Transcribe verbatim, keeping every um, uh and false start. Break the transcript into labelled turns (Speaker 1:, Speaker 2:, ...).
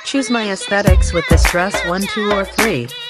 Speaker 1: Choose my aesthetics with this dress one, two, or three.